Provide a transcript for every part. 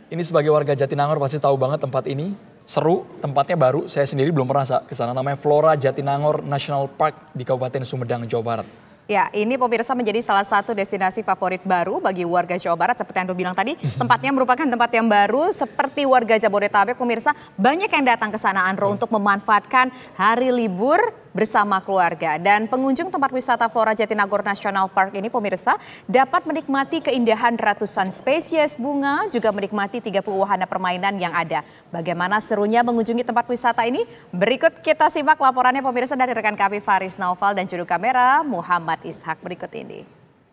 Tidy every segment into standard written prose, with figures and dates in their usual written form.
Ini sebagai warga Jatinangor pasti tahu banget tempat ini. Seru, tempatnya baru, saya sendiri belum pernah ke sana. Namanya Flora Jatinangor National Park di Kabupaten Sumedang, Jawa Barat. Ya, ini pemirsa menjadi salah satu destinasi favorit baru bagi warga Jawa Barat. Seperti yang Anda bilang tadi, tempatnya merupakan tempat yang baru. Seperti warga Jabodetabek, pemirsa, banyak yang datang ke sana, Andro, untuk memanfaatkan hari libur bersama keluarga. Dan pengunjung tempat wisata Flora Jatinangor National Park ini, pemirsa, dapat menikmati keindahan ratusan spesies bunga, juga menikmati 30 wahana permainan yang ada. Bagaimana serunya mengunjungi tempat wisata ini? Berikut kita simak laporannya, pemirsa, dari rekan kami Faris Naufal dan juru kamera Muhammad Ishak berikut ini.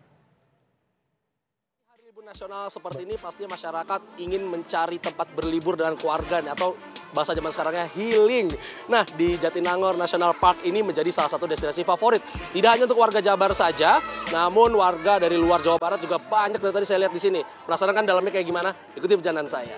Hari libur nasional seperti ini pastinya masyarakat ingin mencari tempat berlibur dengan keluarga atau bahasa zaman sekarangnya healing. Nah, di Jatinangor National Park ini menjadi salah satu destinasi favorit. Tidak hanya untuk warga Jabar saja, namun warga dari luar Jawa Barat juga banyak dari tadi saya lihat di sini. Penasaran kan dalamnya kayak gimana? Ikuti perjalanan saya.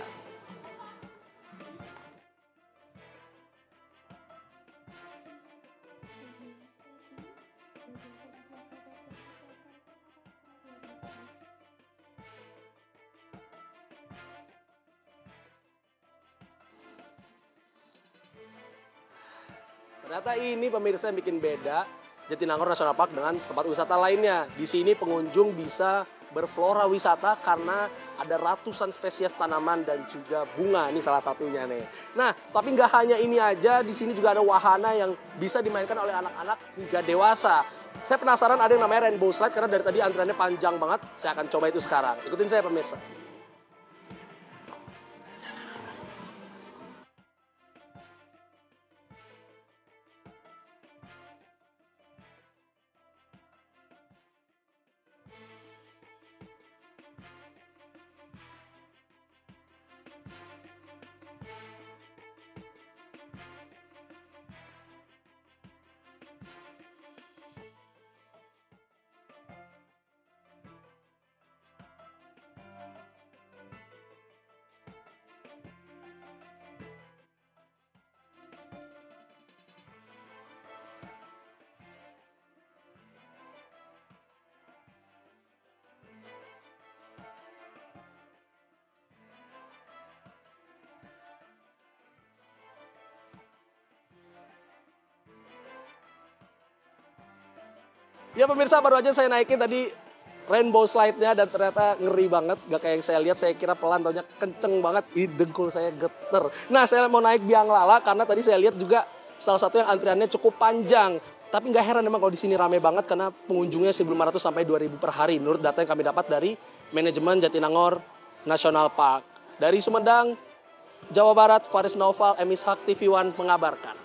Ternyata ini pemirsa yang bikin beda Jatinangor National Park dengan tempat wisata lainnya. Di sini pengunjung bisa berflora wisata karena ada ratusan spesies tanaman dan juga bunga. Ini salah satunya nih. Nah, tapi nggak hanya ini aja, di sini juga ada wahana yang bisa dimainkan oleh anak-anak hingga dewasa. Saya penasaran ada yang namanya Rainbow Slide karena dari tadi antriannya panjang banget. Saya akan coba itu sekarang. Ikutin saya pemirsa. Ya pemirsa, baru aja saya naikin tadi rainbow slide-nya dan ternyata ngeri banget. Gak kayak yang saya lihat, saya kira pelan, taunya kenceng banget. Di dengkul saya geter. Nah, saya mau naik biang lala karena tadi saya lihat juga salah satu yang antriannya cukup panjang. Tapi nggak heran memang kalau di sini rame banget karena pengunjungnya 1.500 sampai 2.000 per hari. Menurut data yang kami dapat dari manajemen Jatinangor National Park. Dari Sumedang, Jawa Barat, Faris Naufal, Emis Hak, TV One mengabarkan.